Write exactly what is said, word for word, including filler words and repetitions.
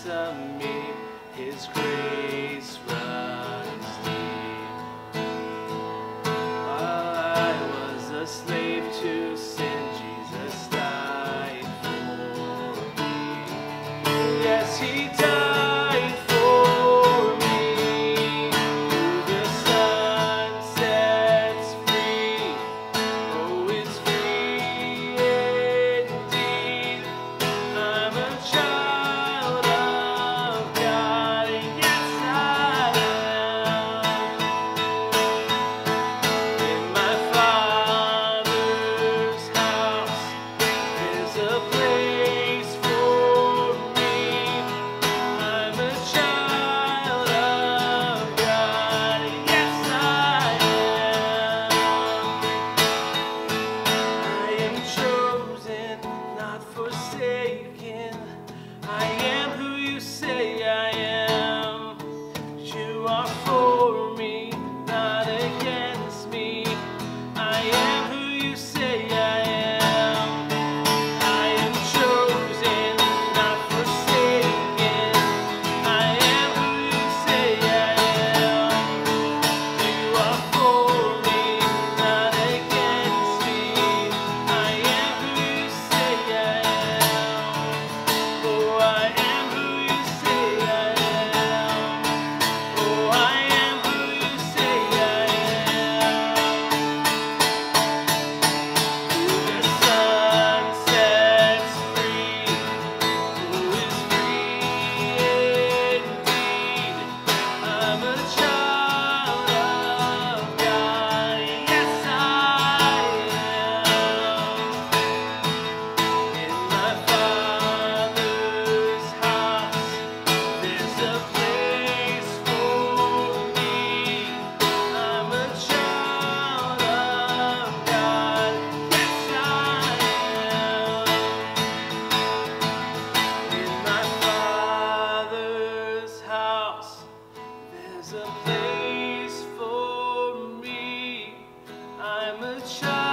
ransom me. His grace runs deep. While I was a slave to sin, Jesus died for me. Yes, He died for me. Who the Son sets free, oh, is free indeed. I'm a child of God, yes I am. In my Father's house, there's a place for me. I'm a child of God, yes I am. I am chosen, not forsaken. I am who you say I am. You are for me, not against me. I am who you say I am. I am chosen, not forsaken. I am who you say I am. You are for me, not against me. I am who you say I am. Oh, I am who you say I am. Oh, I am who you say I am. Who the Son sets free, who is free indeed. I'm a child of God, yes I am. In my Father's house, there's a place for me. I'm a child of God, yes I am. In my Father's house, there's a place for me. I'm a child